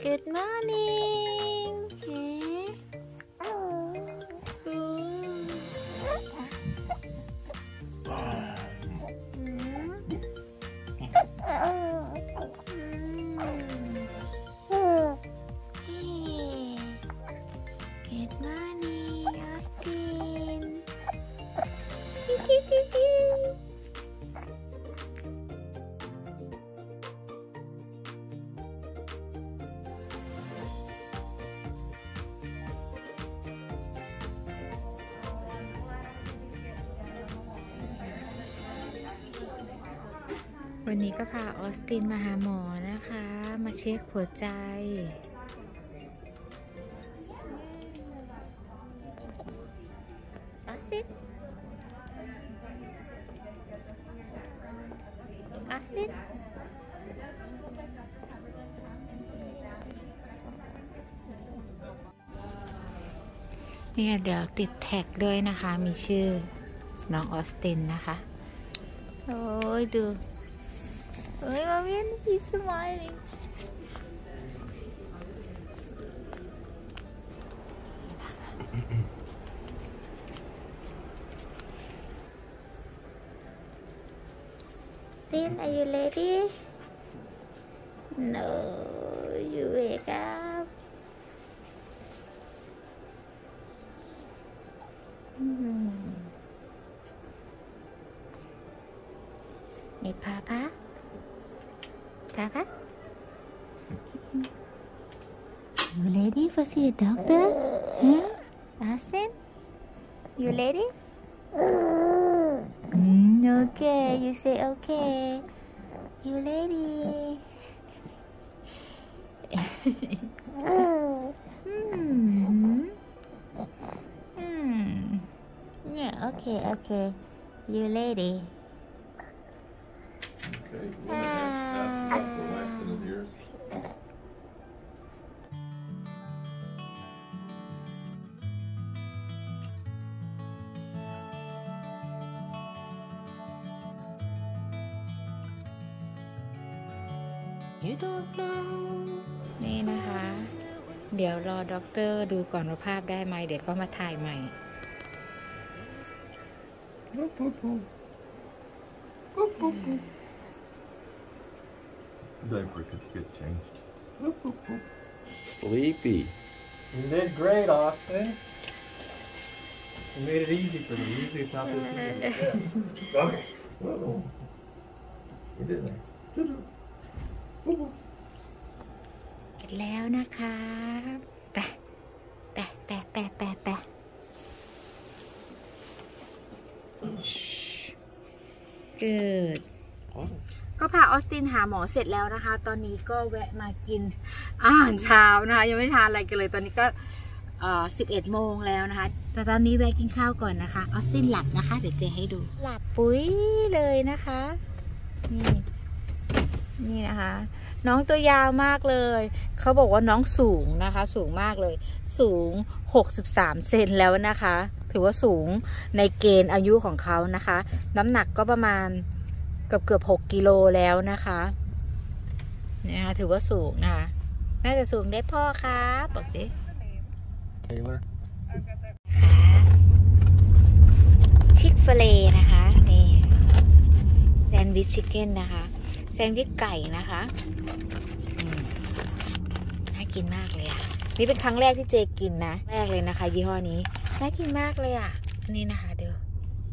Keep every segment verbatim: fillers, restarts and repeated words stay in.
Good morning เฮ้Good morning Austin วันนี้ก็พาออสตินมาหาหมอนะคะมาเช็คหัวใจออสตินออสตินเนี่ยเดี๋ยวติดแท็กด้วยนะคะมีชื่อน้องออสตินนะคะโอ้ยดูเฮ้ยมาเวียน he's smiling ติน are you ready no you wake up นี่พาพาPapa? You ready for see a doctor? Huh? Austin? You ready? Mm, okay, you say okay. You ready? hmm. Hmm. Yeah, okay, okay. You ready? Okay, well, that's, that's for waxing his ears. นี่นะคะ เดี๋ยวรอด็อกเตอร์ดูก่อนว่าภาพได้ไหมเดี๋ยวก็มาถ่ายใหม่ Diaper could get changed. Sleepy. You did great, Austin. You made it easy for me. Usually it's not this easy. Okay. Well, you did there. เสร็จแล้วนะคะแปะแปะแปะแปะแปะแปะเกิดก็พาออสตินหาหมอเสร็จแล้วนะคะ ตอนนี้ก็แวะมากินอาหารเช้านะคะยังไม่ทานอะไรกันเลยตอนนี้ก็สิบเอ็ดโมงแล้วนะคะแต่ตอนนี้แวะกินข้าวก่อนนะคะออสตินหลับนะคะเดี๋ยวเจให้ดูหลับปุ๋ยเลยนะคะนี่นี่นะคะน้องตัวยาวมากเลยเขาบอกว่าน้องสูงนะคะสูงมากเลยสูงหกสิบสามเซนแล้วนะคะถือว่าสูงในเกณฑ์อายุของเขานะคะน้ำหนักก็ประมาณเกือบเกือบหกกิโลแล้วนะคะเนี่ยนะคะถือว่าสูงนะคะน่าจะสูงได้พ่อครับบอกสิชิคฟเลนะคะนี่แซนด์วิชชิคเก้นนะคะแซนด์วิชไก่นะคะน่ากินมากเลยอ่ะนี่เป็นครั้งแรกที่เจกินนะแรกเลยนะคะยี่ห้อนี้น่ากินมากเลยอ่ะนี่นะคะเดี๋ยว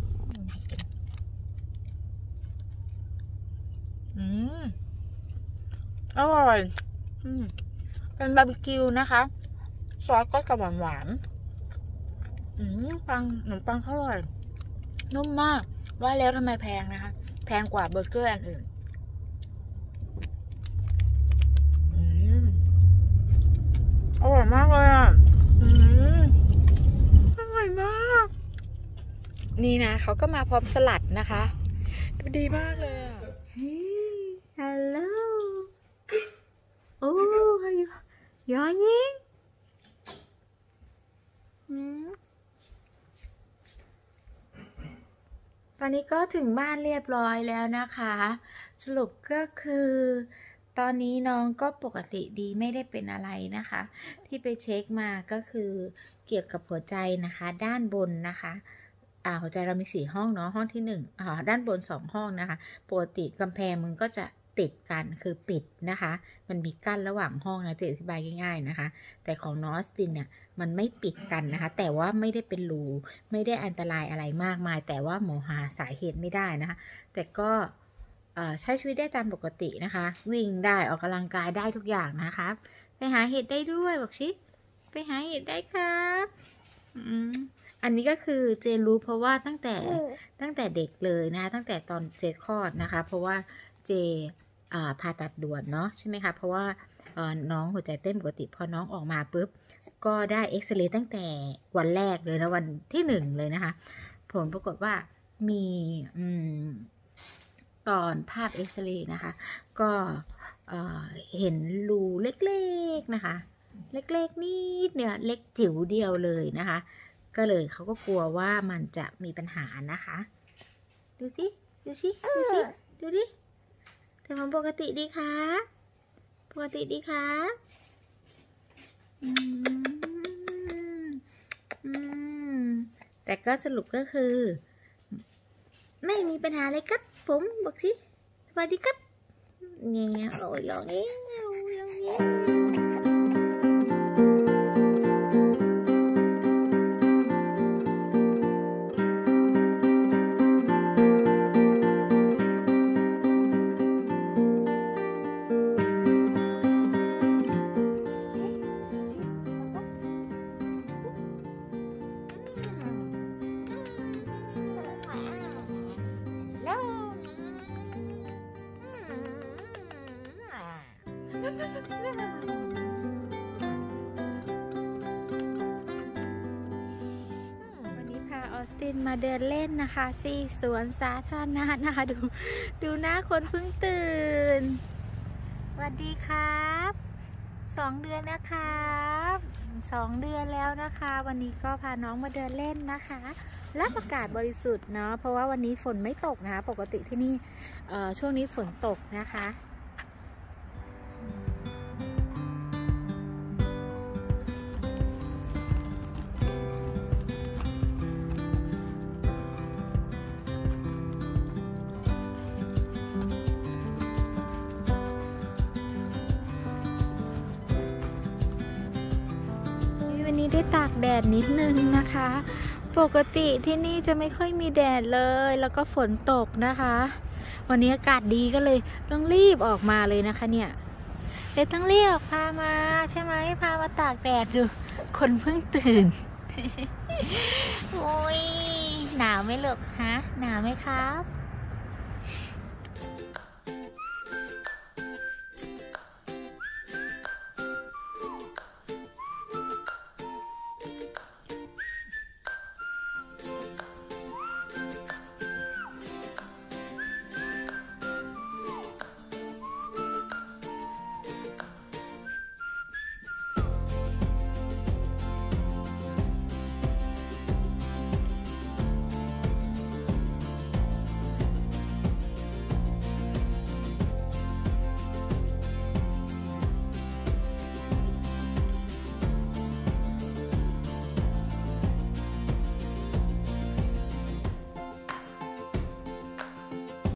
อืมอร่อยอืมเป็นบาร์บีคิวนะคะซอสก็จะหวานหวานอืมปังขนมปังอร่อยนุ่มมากว่าแล้วทำไมแพงนะคะแพงกว่าเบอร์เกอร์อันอื่นอืมอร่อยมากเลยอ่ะอืมอร่อยมากนี่นะเขาก็มาพร้อมสลัดนะคะดีมากเลยอ่ะฮัลโหลโอ้ยย้อนยิงตอนนี้ก็ถึงบ้านเรียบร้อยแล้วนะคะสรุปก็คือตอนนี้น้องก็ปกติดีไม่ได้เป็นอะไรนะคะ ที่ไปเช็คมาก็คือเกี่ยวกับหัวใจนะคะด้านบนนะคะอ่าหัวใจเรามีสี่ห้องเนาะห้องที่หนึ่งอ่าด้านบนสองห้องนะคะปกติกำแพงมันก็จะติดกันคือปิดนะคะมันมีกั้นระหว่างห้องนะจะอธิบายง่ายๆนะคะแต่ของน้องออสตินเนี่ยมันไม่ปิดกันนะคะแต่ว่าไม่ได้เป็นรูไม่ได้อันตรายอะไรมากมายแต่ว่าหมอหาสาเหตุไม่ได้นะคะแต่ก็ใช้ชีวิตได้ตามปกตินะคะวิ่งได้ออกกำลังกายได้ทุกอย่างนะคะไปหาเห็ดได้ด้วยบอกชิไปหาเห็ดได้ครับอืมอันนี้ก็คือเจนรู้เพราะว่าตั้งแต่ตั้งแต่เด็กเลยนะตั้งแต่ตอนเจคลอดนะคะเพราะว่าเจผ่าตัดด่วนเนาะใช่ไหมคะเพราะว่าน้องหัวใจเต้นปกติพอน้องออกมาปุ๊บก็ได้เอ็กซเรย์ตั้งแต่วันแรกเลยนะวันที่หนึ่งเลยนะคะผลปรากฏว่ามีอืมตอนภาพเอ็กซเรย์นะคะก็เห็นรูเล็กๆนะคะเล็กๆนิดเนี่ยเล็กจิ๋วเดียวเลยนะคะก็เลยเขาก็กลัวว่ามันจะมีปัญหานะคะดูสิดูสิดูสิดูดิแต่มันปกติดีคะปกติดีคะอืมอืมแต่ก็สรุปก็คือไม่มีปัญหาเลยครับผมบอกสิสวัสดีครับเนี่ยโอ้ยอย่างนี้อย่างนี้วันนี้พาออสตินมาเดินเล่นนะคะที่สวนสาธารณะนะคะดูดูหน้าคนเพิ่งตื่นสวัสดีครับสองเดือนนะครับสองเดือนแล้วนะคะวันนี้ก็พาน้องมาเดินเล่นนะคะรับอากาศบริสุทธิ์เนาะเพราะว่าวันนี้ฝนไม่ตกนะคะปกติที่นี่ช่วงนี้ฝนตกนะคะวันนี้ได้ตากแดดนิดนึงนะคะปกติที่นี่จะไม่ค่อยมีแดดเลยแล้วก็ฝนตกนะคะวันนี้อากาศดีก็เลยต้องรีบออกมาเลยนะคะเนี่ยเลยต้องรีบออกพามาใช่ไหมพามาตากแดดดูคนเพิ่งตื่น โอ้ยหนาวไหมลูกฮะหนาวไหมครับ